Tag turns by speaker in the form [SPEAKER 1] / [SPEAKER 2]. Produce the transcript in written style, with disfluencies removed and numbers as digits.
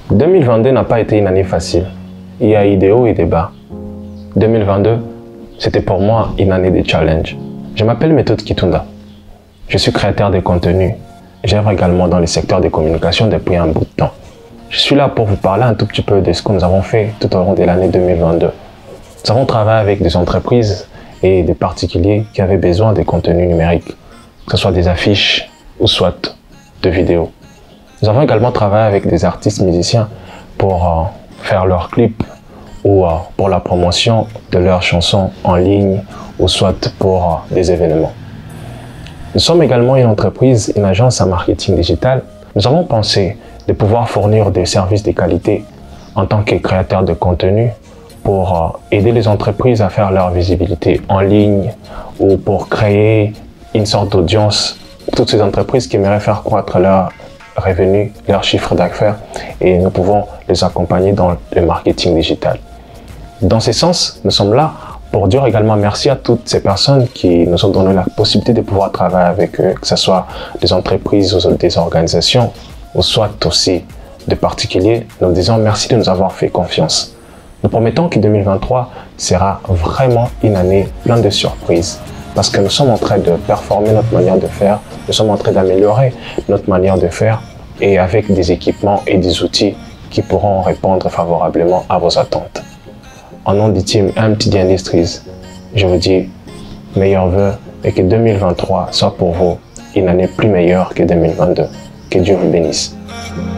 [SPEAKER 1] 2022 n'a pas été une année facile. Il y a eu des hauts et des bas. 2022, c'était pour moi une année de challenge. Je m'appelle Methode Kitunda. Je suis créateur de contenu. J'œuvre également dans le secteur des communications depuis un bout de temps. Je suis là pour vous parler un tout petit peu de ce que nous avons fait tout au long de l'année 2022. Nous avons travaillé avec des entreprises et des particuliers qui avaient besoin de contenu numérique, que ce soit des affiches ou soit de vidéos. Nous avons également travaillé avec des artistes musiciens pour faire leurs clips ou pour la promotion de leurs chansons en ligne ou soit pour des événements. Nous sommes également une entreprise, une agence à marketing digital. Nous avons pensé de pouvoir fournir des services de qualité en tant que créateurs de contenu pour aider les entreprises à faire leur visibilité en ligne ou pour créer une sorte d'audience pour toutes ces entreprises qui aimeraient faire croître leurs revenus, leur chiffre d'affaires, et nous pouvons les accompagner dans le marketing digital. Dans ce sens, nous sommes là pour dire également merci à toutes ces personnes qui nous ont donné la possibilité de pouvoir travailler avec eux, que ce soit des entreprises ou des organisations, ou soit aussi des particuliers. Nous disons merci de nous avoir fait confiance. Nous promettons que 2023 sera vraiment une année pleine de surprises, parce que nous sommes en train de performer notre manière de faire, nous sommes en train d'améliorer notre manière de faire, et avec des équipements et des outils qui pourront répondre favorablement à vos attentes. En nom du team MTD Industries, je vous dis meilleurs vœux et que 2023 soit pour vous une année plus meilleure que 2022. Que Dieu vous bénisse.